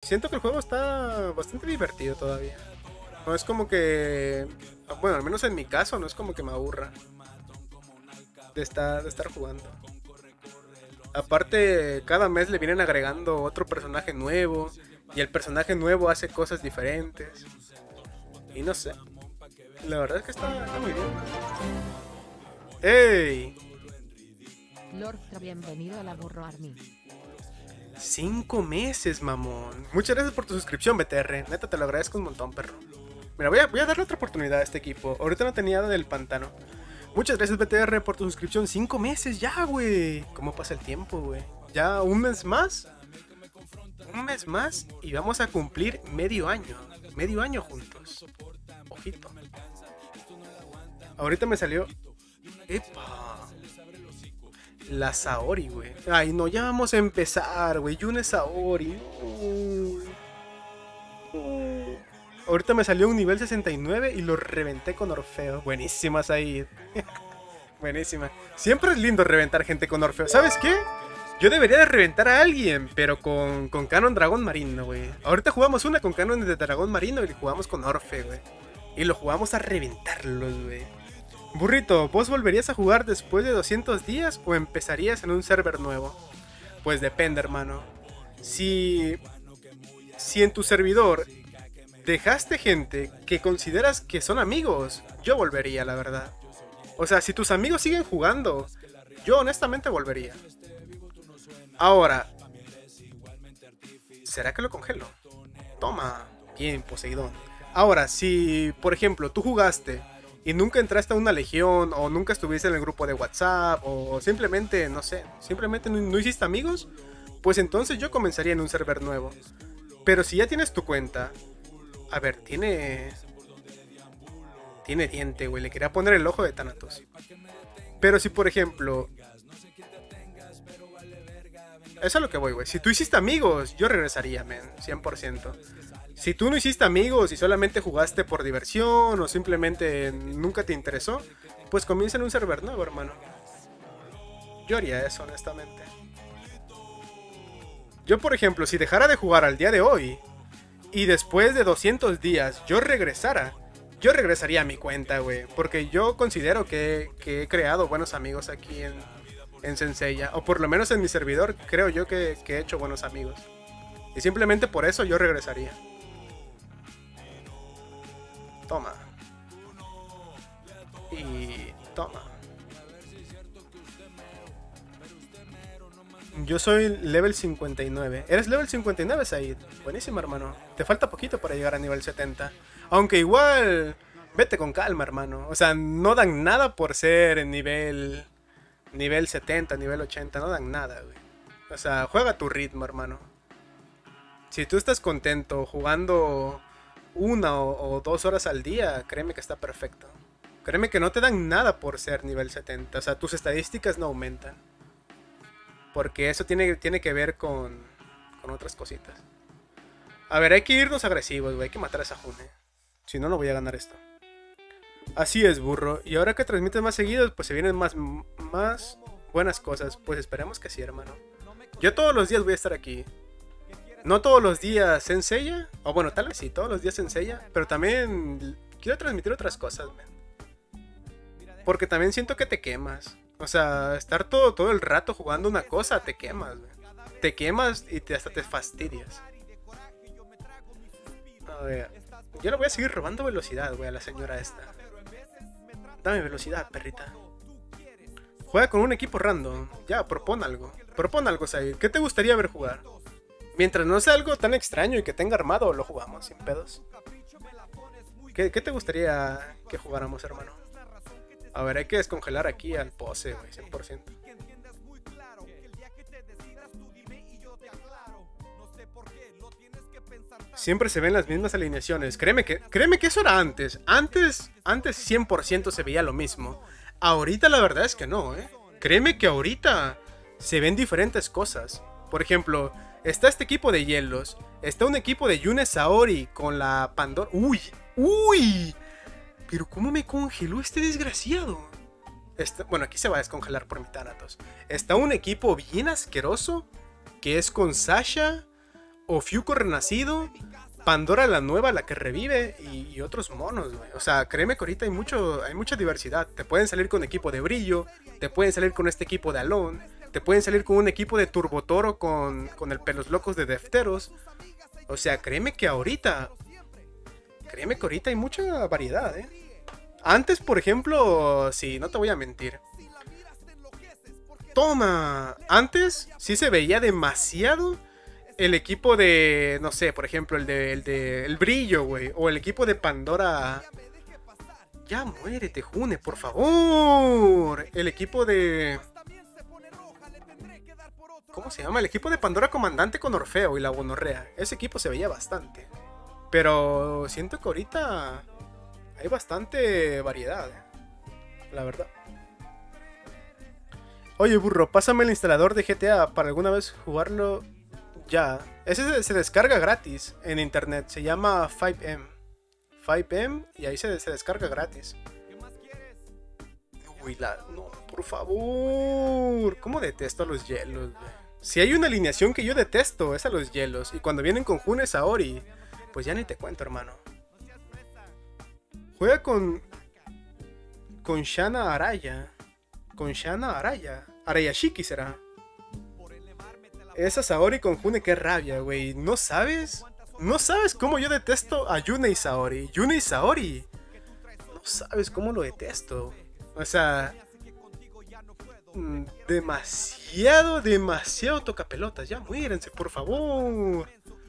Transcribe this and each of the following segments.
Siento que el juego está bastante divertido todavía. No es como que... Bueno, al menos en mi caso, no es como que me aburra de estar jugando. Aparte, cada mes le vienen agregando otro personaje nuevo. Y el personaje nuevo hace cosas diferentes. Y no sé. La verdad es que está muy bien. ¡Ey! Lord, bienvenido a la Burro Army. 5 meses, mamón. Muchas gracias por tu suscripción, BTR. Neta, te lo agradezco un montón, perro. Mira, voy a darle otra oportunidad a este equipo. Ahorita no tenía nada del pantano. Muchas gracias, BTR, por tu suscripción. 5 meses ya, güey. ¿Cómo pasa el tiempo, güey? Ya un mes más. Un mes más y vamos a cumplir medio año. Medio año juntos. Ojito. Ahorita me salió... ¡Epa! La Saori, güey. Ay, no, ya vamos a empezar, güey. Yune Saori. Ahorita me salió un nivel 69 y lo reventé con Orfeo. Buenísima, Said. Buenísima. Siempre es lindo reventar gente con Orfeo. ¿Sabes qué? Yo debería de reventar a alguien, pero con Canon Dragón Marino, güey. Ahorita jugamos una con Canon de Dragón Marino y jugamos con Orfe, güey. Y lo jugamos a reventarlos, güey. Burrito, ¿vos volverías a jugar después de 200 días o empezarías en un server nuevo? Pues depende, hermano. Si en tu servidor dejaste gente que consideras que son amigos, yo volvería, la verdad. O sea, si tus amigos siguen jugando, yo honestamente volvería. Ahora, ¿será que lo congelo? Toma, bien, Poseidón. Ahora, si, por ejemplo, tú jugaste y nunca entraste a una legión, o nunca estuviste en el grupo de WhatsApp, o simplemente, no sé, simplemente no hiciste amigos, pues entonces yo comenzaría en un server nuevo. Pero si ya tienes tu cuenta, a ver, tiene diente, güey, le quería poner el ojo de Thanatos. Pero si, por ejemplo, eso es a lo que voy, güey. Si tú hiciste amigos, yo regresaría, men, 100%. Si tú no hiciste amigos y solamente jugaste por diversión o simplemente nunca te interesó, pues comienza en un server nuevo, hermano. Yo haría eso, honestamente. Yo, por ejemplo, si dejara de jugar al día de hoy y después de 200 días yo regresaría a mi cuenta, güey. Porque yo considero que he creado buenos amigos aquí en Senseiya. O por lo menos en mi servidor creo yo que he hecho buenos amigos. Y simplemente por eso yo regresaría. Toma. Y toma. Yo soy level 59. ¿Eres level 59, Said? Buenísimo, hermano. Te falta poquito para llegar a nivel 70. Aunque igual... Vete con calma, hermano. O sea, no dan nada por ser en nivel 70, nivel 80. No dan nada, güey. O sea, juega a tu ritmo, hermano. Si tú estás contento jugando 1 o 2 horas al día, créeme que está perfecto. Créeme que no te dan nada por ser nivel 70. O sea, tus estadísticas no aumentan. Porque eso tiene que ver con otras cositas. A ver, hay que irnos agresivos, güey. Hay que matar a esa June. Si no, no voy a ganar esto. Así es, burro. Y ahora que transmites más seguidos, pues se vienen más buenas cosas. Pues esperemos que sí, hermano. Yo todos los días voy a estar aquí. No todos los días Senseiya. O bueno, tal vez sí, todos los días Senseiya. Pero también quiero transmitir otras cosas, man. Porque también siento que te quemas. O sea, estar todo el rato jugando una cosa, te quemas, güey. Te quemas y hasta te fastidias. A ver, yo le voy a seguir robando velocidad, güey, a la señora esta. Dame velocidad, perrita. Juega con un equipo random. Ya, propon algo. Propon algo, Said. ¿Qué te gustaría ver jugar? Mientras no sea algo tan extraño y que tenga armado, lo jugamos, sin pedos. ¿Qué te gustaría que jugáramos, hermano? A ver, hay que descongelar aquí al pose, güey, 100%. Siempre se ven las mismas alineaciones. Créeme que eso era antes. Antes 100% se veía lo mismo. Ahorita la verdad es que no, ¿eh? Créeme que ahorita se ven diferentes cosas. Por ejemplo, está este equipo de hielos. Está un equipo de Yune Saori con la Pandora. ¡Uy! ¡Uy! Pero ¿cómo me congeló este desgraciado? Bueno, aquí se va a descongelar por mi Thanatos. Está un equipo bien asqueroso que es con Sasha, Ofiuco renacido, Pandora la nueva, la que revive, y otros monos, güey. O sea, créeme que ahorita hay mucha diversidad. Te pueden salir con equipo de Brillo, te pueden salir con este equipo de Alone, te pueden salir con un equipo de Turbotoro con el Pelos Locos de Defteros. O sea, créeme que ahorita hay mucha variedad, ¿eh? Antes, por ejemplo, sí, no te voy a mentir. Toma, antes sí se veía demasiado el equipo de, no sé, por ejemplo, el Brillo, güey. O el equipo de Pandora. Ya muérete, June, por favor. El equipo de... ¿Cómo se llama? El equipo de Pandora Comandante con Orfeo y la Bonorrea. Ese equipo se veía bastante. Pero siento que ahorita hay bastante variedad, la verdad. Oye, burro, pásame el instalador de GTA para alguna vez jugarlo ya. Ese se descarga gratis en internet. Se llama 5M. 5M y ahí se descarga gratis. Uy, no, por favor. ¿Cómo detesto a los hielos, güey? Si hay una alineación que yo detesto, es a los hielos. Y cuando vienen con June Saori, pues ya ni te cuento, hermano. Juega con Shana Araya. Con Shana Araya. Arayashiki será. Esa Saori con June, qué rabia, güey. ¿No sabes? ¿No sabes cómo yo detesto a Yune y Saori? Yune y Saori. No sabes cómo lo detesto. O sea... demasiado tocapelotas. Ya muérense, por favor.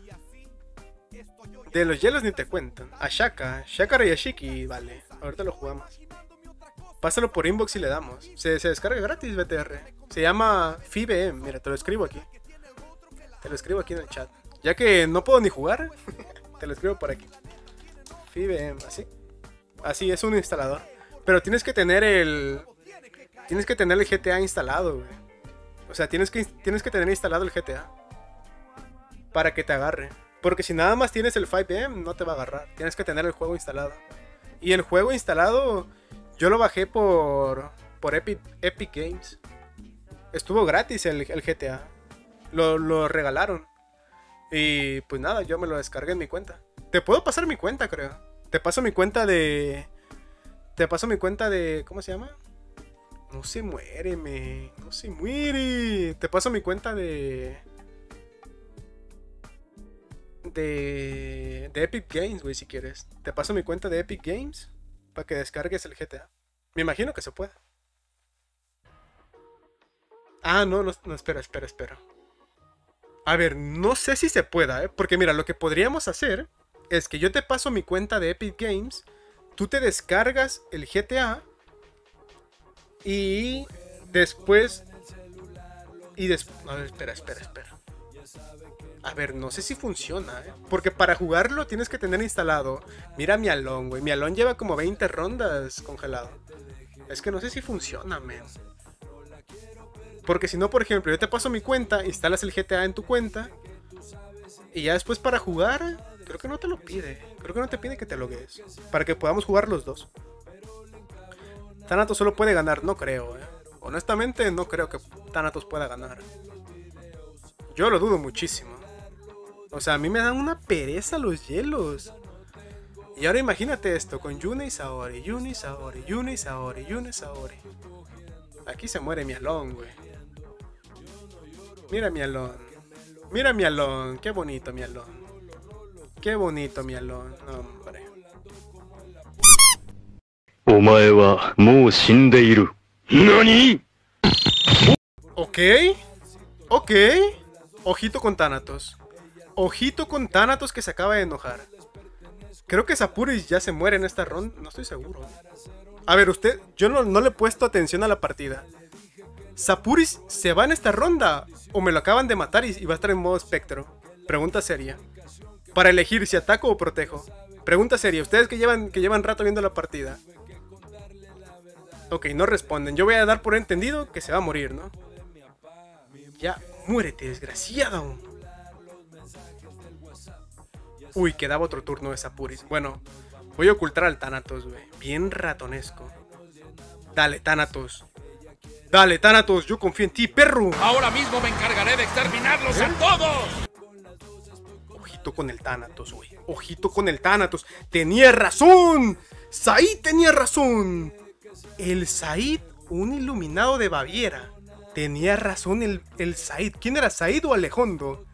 De los hielos ni te cuentan. A Shaka Rayashiki, vale. Ahorita lo jugamos. Pásalo por inbox y le damos. Se descarga gratis, BTR. Se llama FIBM. Mira, te lo escribo aquí. Te lo escribo aquí en el chat. Ya que no puedo ni jugar, te lo escribo por aquí. FIBM, así. Así, es un instalador. Pero tienes que tener el GTA instalado, güey. O sea, tienes que tener instalado el GTA para que te agarre. Porque si nada más tienes el 5M, no te va a agarrar. Tienes que tener el juego instalado. Y el juego instalado, yo lo bajé por Epic Games. Estuvo gratis el GTA. Lo regalaron. Y pues nada, yo me lo descargué en mi cuenta. Te puedo pasar mi cuenta, creo. Te paso mi cuenta de... ¿Cómo se llama? No se muere, no se muere. Te paso mi cuenta de Epic Games, güey, si quieres. Te paso mi cuenta de Epic Games para que descargues el GTA. Me imagino que se puede. Ah, no, espera. A ver, no sé si se pueda, ¿eh? Porque mira, lo que podríamos hacer es que yo te paso mi cuenta de Epic Games, tú te descargas el GTA y después... A ver, espera. A ver, no sé si funciona, ¿eh? Porque para jugarlo tienes que tener instalado... Mira mi Alone, güey. Mi Alone lleva como 20 rondas congelado. Es que no sé si funciona, men. Porque si no, por ejemplo, yo te paso mi cuenta, instalas el GTA en tu cuenta y ya después para jugar, creo que no te lo pide. Creo que no te pide que te logues para que podamos jugar los dos. Thanatos solo puede ganar, no creo, honestamente no creo que Thanatos pueda ganar. Yo lo dudo muchísimo. O sea, a mí me dan una pereza los hielos. Y ahora imagínate esto, con Yune y Saori. Aquí se muere mi Alone, güey. Mira mi Alone. Qué bonito mi Alone. Hombre. Ok. Ojito con Thanatos. Que se acaba de enojar. Creo que Sapuris ya se muere en esta ronda. No estoy seguro. A ver, yo no le he puesto atención a la partida. ¿Sapuris se va en esta ronda? ¿O me lo acaban de matar y va a estar en modo espectro? Pregunta seria. Para elegir si ataco o protejo. Pregunta seria. Ustedes que llevan rato viendo la partida. Ok, no responden. Yo voy a dar por entendido que se va a morir, ¿no? Ya, muérete, desgraciado. Uy, quedaba otro turno de Sapuris. Bueno, voy a ocultar al Thanatos, güey. Bien ratonesco. Dale, Thanatos. Yo confío en ti, perro. Ahora mismo me encargaré de exterminarlos a todos. ojito con el Thanatos, güey. Ojito con el Thanatos. ¡Tenía razón! ¡Said tenía razón! El Said, un iluminado de Baviera. Tenía razón el Said. ¿Quién era, Said o Alejondo?